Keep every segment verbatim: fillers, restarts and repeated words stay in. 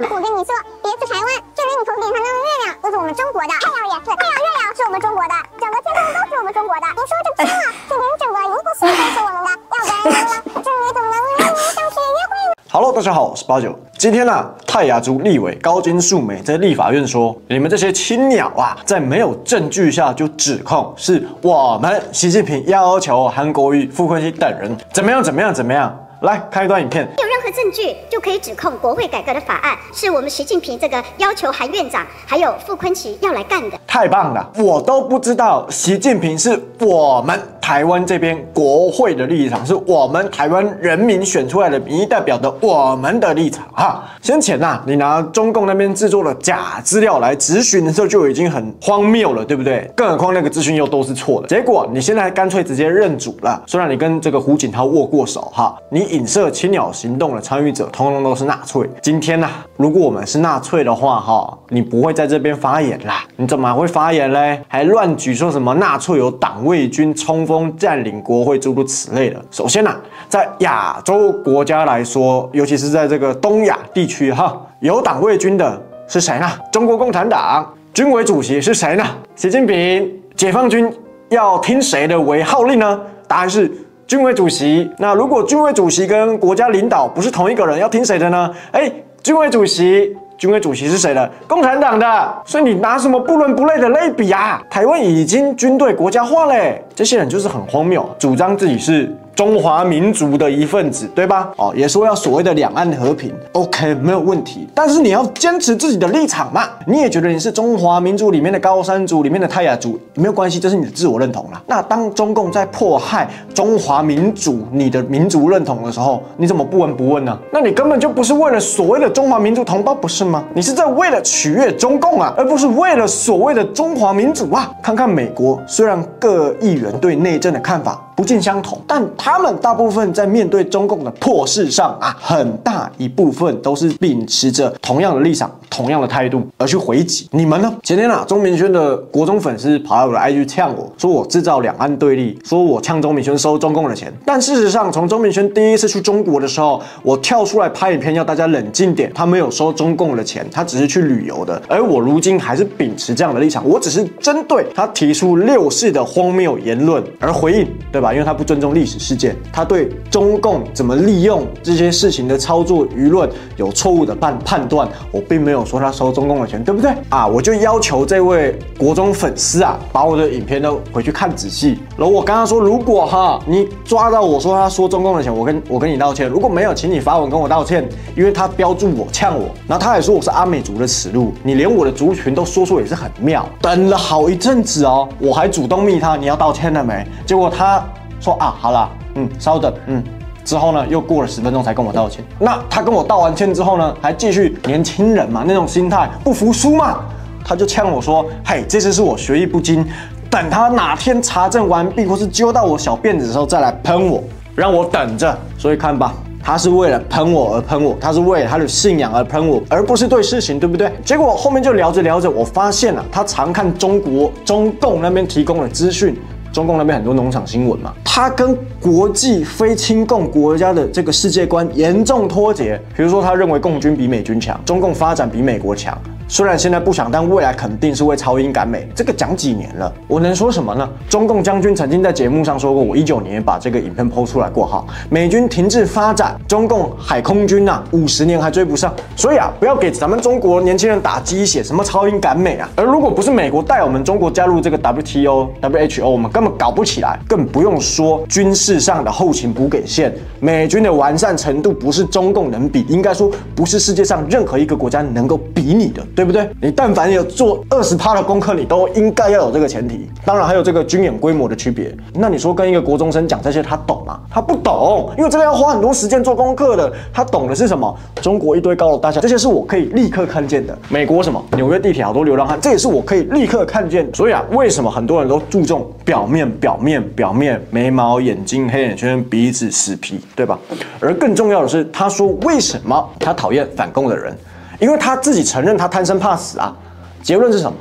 我跟你说，别是台湾，就连你头顶上那个月亮都是我们中国的，太阳也是，太阳、月亮是我们中国的，整个天空都是我们中国的。您说这不是吗？就连整个银河系都是我们的，要不然呢？这你怎么能让你上去约会呢 ？Hello， 大家好，我是八九。今天呢、啊，泰雅族立委高金素梅在立法院说，你们这些青鸟啊，在没有证据下就指控是我们习近平要求韩国瑜、傅昆萁等人怎么样怎么样怎么样。来看一段影片。 有任何证据就可以指控国会改革的法案是我们习近平这个要求韩院长还有傅昆萁要来干的。 太棒了，我都不知道习近平是我们台湾这边国会的立场，是我们台湾人民选出来的民意代表的我们的立场哈。先前呐、啊，你拿中共那边制作的假资料来质询的时候就已经很荒谬了，对不对？更何况那个资讯又都是错的。结果你现在干脆直接认主了，虽然你跟这个胡锦涛握过手哈，你影射青鸟行动的参与者通通都是纳粹。今天呐、啊，如果我们是纳粹的话哈，你不会在这边发言啦，你怎么还会发言嘞？还乱举说什么纳粹有党卫军冲锋占领国会诸如此类的。首先呐、啊，在亚洲国家来说，尤其是在这个东亚地区哈，有党卫军的是谁呢？中国共产党军委主席是谁呢？习近平。解放军要听谁的为号令呢？答案是军委主席。那如果军委主席跟国家领导不是同一个人，要听谁的呢？哎，军委主席。军委主席是谁的？共产党的。所以你拿什么不伦不类的类比啊？台湾已经军队国家化嘞，这些人就是很荒谬，主张自己是中华民族的一份子，对吧？哦，也说要所谓的两岸和平 ，OK， 没有问题。但是你要坚持自己的立场嘛。你也觉得你是中华民族里面的高山族，里面的泰雅族，没有关系，这是你的自我认同啦。那当中共在迫害中华民族你的民族认同的时候，你怎么不闻不问呢？那你根本就不是为了所谓的中华民族同胞，不是吗？你是在为了取悦中共啊，而不是为了所谓的中华民族啊。看看美国，虽然各议员对内政的看法不尽相同，但他们大部分在面对中共的迫事上啊，很大一部分都是秉持着同样的立场、同样的态度而去回击。你们呢？前天啊，钟明轩的国中粉丝跑来我的 I G 呛我，说我制造两岸对立，说我呛钟明轩收中共的钱。但事实上，从钟明轩第一次去中国的时候，我跳出来拍影片要大家冷静点，他没有收中共的钱，他只是去旅游的。而我如今还是秉持这样的立场，我只是针对他提出六四的荒谬言论而回应，对吧？因为他不尊重历史事件，他对中共怎么利用这些事情的操作舆论有错误的判判断，我并没有说他收中共的钱，对不对啊？我就要求这位国中粉丝啊，把我的影片都回去看仔细。然后我刚刚说，如果哈你抓到我说他说中共的钱，我跟我跟你道歉；如果没有，请你发文跟我道歉，因为他标注我呛我，然后他也说我是阿美族的耻辱，你连我的族群都说出也是很妙。等了好一阵子哦，我还主动密他，你要道歉了没？结果他说啊，好啦，嗯，稍等，嗯，之后呢，又过了十分钟才跟我道歉。那他跟我道完歉之后呢，还继续年轻人嘛那种心态，不服输嘛，他就呛我说，嘿，这次是我学艺不精，等他哪天查证完毕或是揪到我小辫子的时候再来喷我，让我等着。所以看吧。他是为了喷我而喷我，他是为了他的信仰而喷我，而不是对事情，对不对？结果后面就聊着聊着，我发现啊，他常看中国中共那边提供的资讯。中共那边很多农场新闻嘛，它跟国际非亲共国家的这个世界观严重脱节。比如说，他认为共军比美军强，中共发展比美国强。虽然现在不想，但未来肯定是会超英赶美。这个讲几年了，我能说什么呢？中共将军曾经在节目上说过，我一九年把这个影片抛出来过哈，美军停滞发展，中共海空军啊，五十年还追不上。所以啊，不要给咱们中国年轻人打鸡血，什么超英赶美啊。而如果不是美国带我们中国加入这个 W T O、W H O， 我们根本搞不起来，更不用说军事上的后勤补给线，美军的完善程度不是中共能比，应该说不是世界上任何一个国家能够比拟的，对不对？你但凡有做 百分之二十 的功课，你都应该要有这个前提。当然还有这个军演规模的区别。那你说跟一个国中生讲这些，他懂吗？他不懂，因为这个要花很多时间做功课的。他懂的是什么？中国一堆高楼大厦，这些是我可以立刻看见的。美国什么？纽约地铁好多流浪汉，这也是我可以立刻看见。所以啊，为什么很多人都注重表面、表面、表面，眉毛、眼睛、黑眼圈、鼻子、死皮，对吧？而更重要的是，他说为什么他讨厌反共的人？因为他自己承认他贪生怕死啊。结论是什么？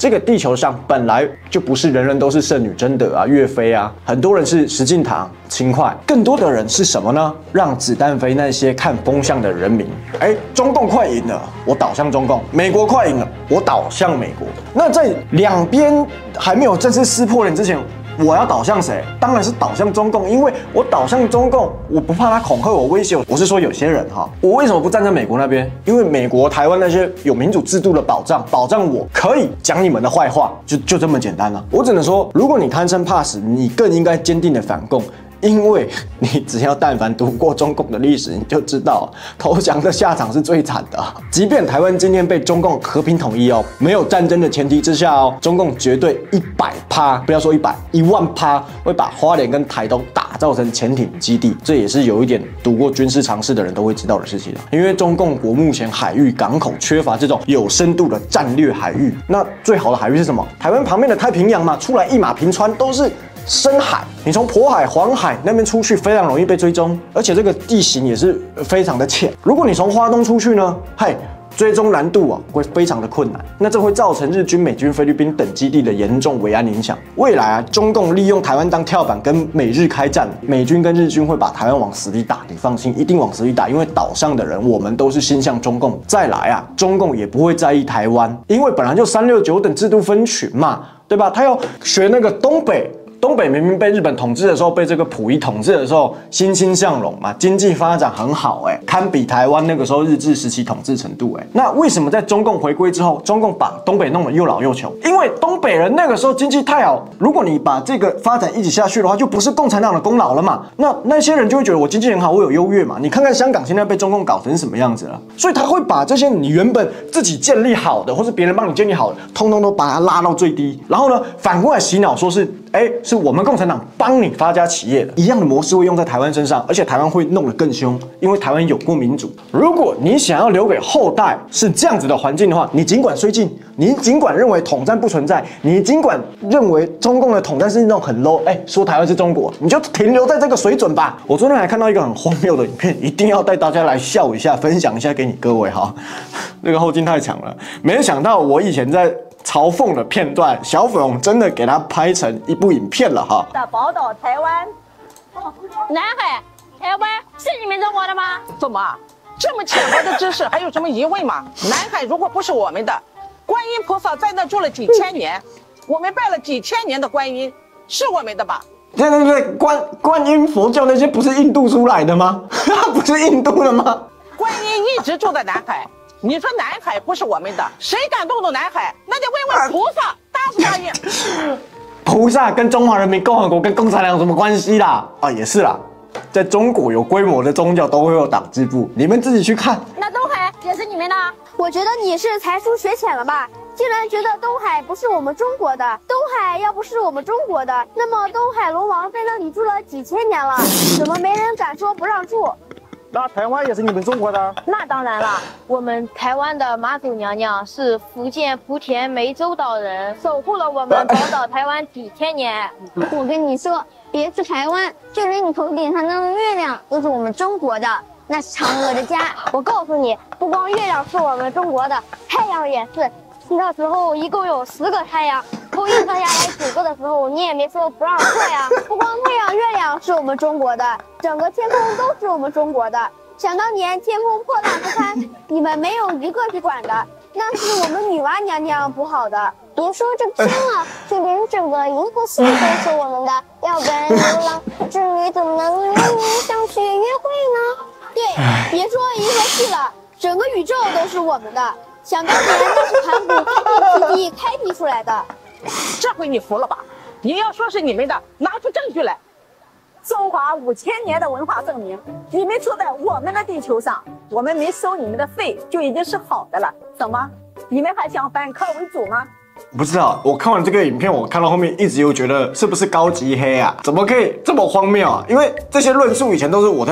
这个地球上本来就不是人人都是圣女贞德啊、岳飞啊，很多人是石敬瑭、秦桧，更多的人是什么呢？让子弹飞那些看风向的人民。哎，中共快赢了，我倒向中共；美国快赢了，我倒向美国。那在两边还没有正式撕破脸之前，我要倒向谁？当然是倒向中共，因为我倒向中共，我不怕他恐吓我、威胁我。我是说有些人哈，我为什么不站在美国那边？因为美国、台湾那些有民主制度的保障，保障我可以讲你们的坏话，就就这么简单了、啊。我只能说，如果你贪生怕死，你更应该坚定的反共。因为你只要但凡读过中共的历史，你就知道投降的下场是最惨的。即便台湾今天被中共和平统一哦，没有战争的前提之下哦，中共绝对一百趴，不要说一百，一万趴会把花莲跟台东打造成潜艇基地。这也是有一点读过军事常识的人都会知道的事情。因为中共国目前海域港口缺乏这种有深度的战略海域，那最好的海域是什么？台湾旁边的太平洋嘛，出来一马平川都是深海，你从渤海、黄海那边出去非常容易被追踪，而且这个地形也是非常的浅。如果你从花东出去呢，嘿，追踪难度啊会非常的困难，那这会造成日军、美军、菲律宾等基地的严重维安影响。未来啊，中共利用台湾当跳板跟美日开战，美军跟日军会把台湾往死里打，你放心，一定往死里打，因为岛上的人我们都是心向中共。再来啊，中共也不会在意台湾，因为本来就三六九等制度分群嘛，对吧？他要学那个东北。东北明明被日本统治的时候，被这个溥仪统治的时候欣欣向荣嘛，经济发展很好、欸，哎，堪比台湾那个时候日治时期统治程度、欸，哎，那为什么在中共回归之后，中共把东北弄得又老又穷？因为东北人那个时候经济太好，如果你把这个发展一直下去的话，就不是共产党的功劳了嘛。那那些人就会觉得我经济很好，我有优越嘛。你看看香港现在被中共搞成什么样子了，所以他会把这些你原本自己建立好的，或是别人帮你建立好的，通通都把它拉到最低，然后呢，反过来洗脑说是。哎，是我们共产党帮你发家企业的，一样的模式会用在台湾身上，而且台湾会弄得更凶，因为台湾有过民主。如果你想要留给后代是这样子的环境的话，你尽管绥靖，你尽管认为统战不存在，你尽管认为中共的统战是那种很 low， 哎，说台湾是中国，你就停留在这个水准吧。我昨天还看到一个很荒谬的影片，一定要带大家来笑一下，分享一下给你各位哈。那个后劲太强了，没想到我以前在。嘲讽的片段，小粉红真的给他拍成一部影片了哈。 的宝岛台湾，南海、台湾是你们中国的吗？怎么这么浅薄的知识还有什么疑问吗？南海如果不是我们的，观音菩萨在那住了几千年，我们拜了几千年的观音，是我们的吧？ 对对对，观观音佛教那些不是印度出来的吗？不是印度的吗？ 观音一直住在南海。你说南海不是我们的，谁敢动动南海？那得问问菩萨答不答应？ 菩萨跟中华人民共和国跟共产党有什么关系啦？啊，也是啦，在中国有规模的宗教都会有党支部，你们自己去看。 那东海也是你们的？我觉得你是才疏学浅了吧？竟然觉得东海不是我们中国的。东海要不是我们中国的，那么东海龙王在那里住了几千年了，怎么没人敢说不让住？ 那台湾也是你们中国的？ 那当然了，我们台湾的妈祖娘娘是福建莆田湄洲岛人，守护了我们宝岛台湾几千年。我跟你说，别是台湾，就连你头顶上那个月亮都是我们中国的，那是嫦娥的家。我告诉你，不光月亮是我们中国的，太阳也是。那时候一共有十个太阳，封印上下来九个的时候，你也没说不让做呀。不光太阳、月亮是我们中国的，整个天空都是我们中国的。想当年天空破烂不堪，你们没有一个去管的，那是我们女娲娘娘补好的。别说这天了，就连整个银河系都是我们的，要不然流浪织女怎么能与你相去约会呢？对，别说银河系了，整个宇宙都是我们的。想当年那是盘古开天辟地开辟出来的。 这回你服了吧？你要说是你们的，拿出证据来。 中华五千年的文化证明，你们住在我们的地球上，我们没收你们的费就已经是好的了。怎么，你们还想反客为主吗？ 不知道，我看完这个影片，我看到后面一直又觉得是不是高级黑啊？怎么可以这么荒谬啊？因为这些论述以前都是我在讲，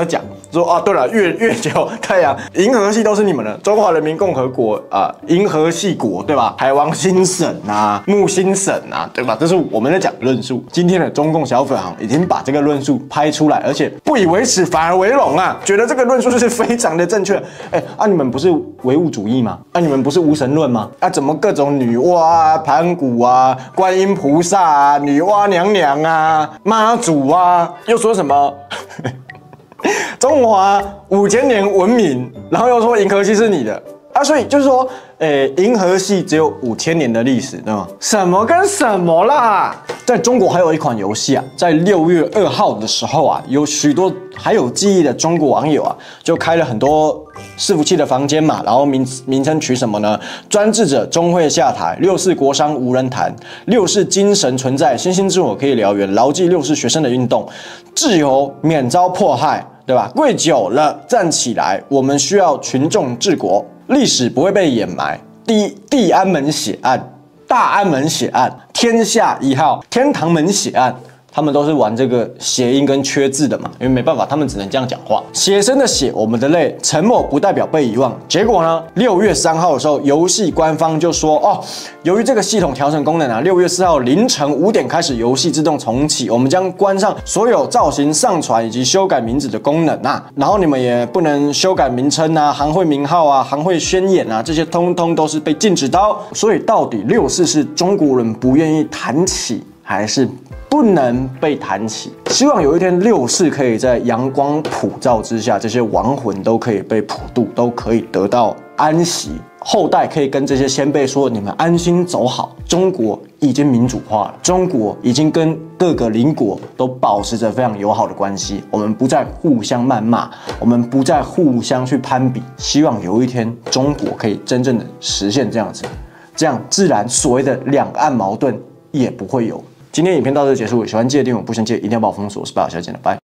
说啊，对了，月月球、太阳、银河系都是你们的，中华人民共和国啊、呃，银河系国对吧？海王星省啊，木星省啊，对吧？这是我们在讲论述。今天的中共小粉红已经把这个论述拍出来，而且不以为耻，反而为荣啊，觉得这个论述是非常的正确。哎，啊，你们不是唯物主义吗？啊，你们不是无神论吗？啊，怎么各种女娲啊、盘古啊、观音菩萨啊、女娲娘娘啊、妈祖啊，又说什么？中华五千年文明，然后又说银河系是你的啊，所以就是说，诶，银河系只有五千年的历史，对吗？什么跟什么啦？在中国还有一款游戏啊，在六月二号的时候啊，有许多还有记忆的中国网友啊，就开了很多伺服器的房间嘛，然后名名称取什么呢？专制者终会下台，六四国殇无人谈，六四精神存在，星星之火可以燎原，牢记六四学生的运动，自由免遭迫害。对吧？跪久了，站起来！我们需要群众治国，历史不会被掩埋。第一，地安门血案、大安门血案、天下一号、天堂门血案，他们都是玩这个谐音跟缺字的嘛，因为没办法，他们只能这样讲话。血生的血，我们的泪，沉默不代表被遗忘。结果呢，六月三号的时候，游戏官方就说，哦，由于这个系统调整功能啊，六月四号凌晨五点开始，游戏自动重启，我们将关上所有造型上传以及修改名字的功能啊，然后你们也不能修改名称啊、行会名号啊、行会宣言啊，这些通通都是被禁止的哦。所以到底六四是中国人不愿意谈起，还是不能被谈起？希望有一天六四可以在阳光普照之下，这些亡魂都可以被普渡，都可以得到安息，后代可以跟这些先辈说：你们安心走好。中国已经民主化了，中国已经跟各个邻国都保持着非常友好的关系，我们不再互相谩骂，我们不再互相去攀比。希望有一天中国可以真正的实现这样子，这样自然所谓的两岸矛盾也不会有。今天影片到这结束，喜欢记得订阅，不想记得一定要把我封锁。我是八小姐的，拜。